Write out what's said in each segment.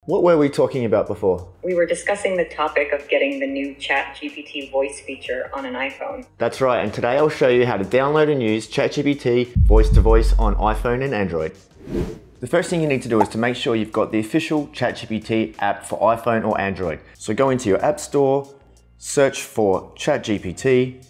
What were we talking about before? We were discussing the topic of getting the new ChatGPT voice feature on an iPhone. That's right, and today I'll show you how to download and use ChatGPT voice-to-voice on iPhone and Android. The first thing you need to do is to make sure you've got the official ChatGPT app for iPhone or Android. So go into your app store, search for ChatGPT,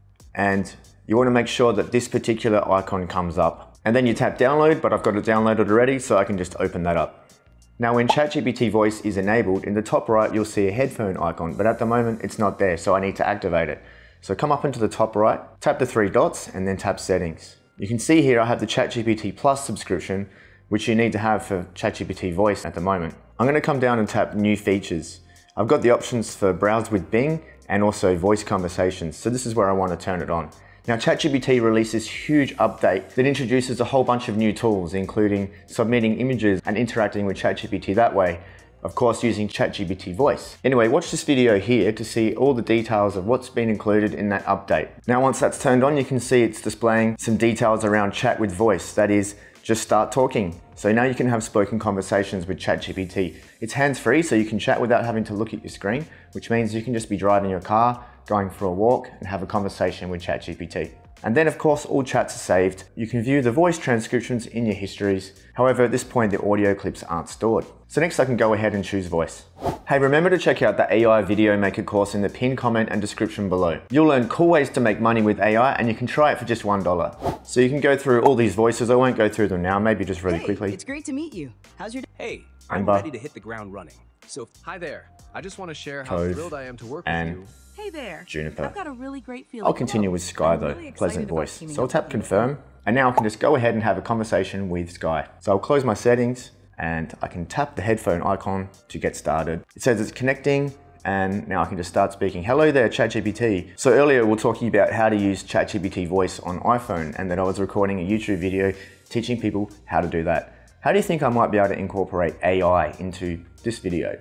and you want to make sure that this particular icon comes up. And then you tap download, but I've got it downloaded already, so I can just open that up. Now when ChatGPT voice is enabled, in the top right you'll see a headphone icon, but at the moment it's not there, so I need to activate it. So come up into the top right, tap the three dots, and then tap settings. You can see here I have the ChatGPT Plus subscription, which you need to have for ChatGPT voice at the moment. I'm going to come down and tap new features. I've got the options for browse with Bing and also voice conversations, so this is where I want to turn it on. Now ChatGPT released this huge update that introduces a whole bunch of new tools, including submitting images and interacting with ChatGPT that way, of course using ChatGPT voice. Anyway, watch this video here to see all the details of what's been included in that update. Now once that's turned on, you can see it's displaying some details around chat with voice, that is, just start talking. So now you can have spoken conversations with ChatGPT. It's hands-free, so you can chat without having to look at your screen, which means you can just be driving your car, going for a walk, and have a conversation with ChatGPT. And then of course all chats are saved. You can view the voice transcriptions in your histories. However, at this point the audio clips aren't stored. So next I can go ahead and choose voice. Hey, remember to check out the AI Video Maker course in the pinned comment and description below. You'll learn cool ways to make money with AI, and you can try it for just $1. So you can go through all these voices. I won't go through them now, maybe just really quickly. It's great to meet you. How's your day? Hey, I'm ready to hit the ground running. So, hi there. I just want to share how thrilled I am to work with you. Hey there. Juniper. I've got a really great feeling. I'll continue with Sky though, really pleasant voice. teaming So I'll up tap with you. confirm, and now I can just go ahead and have a conversation with Sky. So I'll close my settings, and I can tap the headphone icon to get started. It says it's connecting, and now I can just start speaking. Hello there, ChatGPT. So earlier we were talking about how to use ChatGPT voice on iPhone, and that I was recording a YouTube video teaching people how to do that. How do you think I might be able to incorporate AI into this video?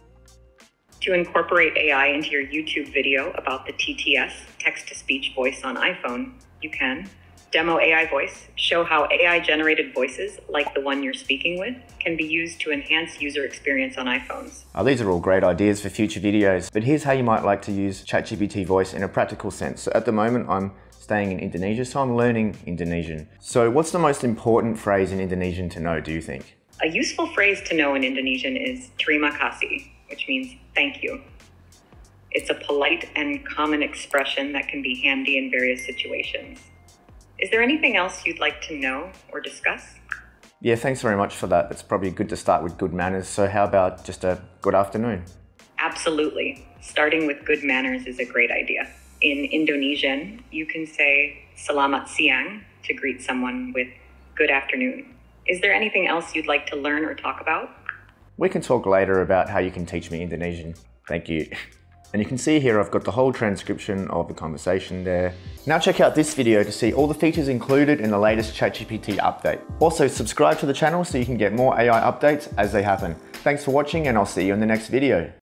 To incorporate AI into your YouTube video about the TTS, text-to-speech voice on iPhone, you can demo AI voice, show how AI-generated voices, like the one you're speaking with, can be used to enhance user experience on iPhones. These are all great ideas for future videos, but here's how you might like to use ChatGPT voice in a practical sense. So at the moment, I'm staying in Indonesia, so I'm learning Indonesian. So what's the most important phrase in Indonesian to know, do you think? A useful phrase to know in Indonesian is terima kasih, which means thank you. It's a polite and common expression that can be handy in various situations. Is there anything else you'd like to know or discuss? Yeah, thanks very much for that. It's probably good to start with good manners. So how about just a good afternoon? Absolutely. Starting with good manners is a great idea. In Indonesian, you can say selamat siang to greet someone with good afternoon. Is there anything else you'd like to learn or talk about? We can talk later about how you can teach me Indonesian. Thank you. And you can see here I've got the whole transcription of the conversation there. Now check out this video to see all the features included in the latest ChatGPT update. Also subscribe to the channel so you can get more AI updates as they happen. Thanks for watching, and I'll see you in the next video.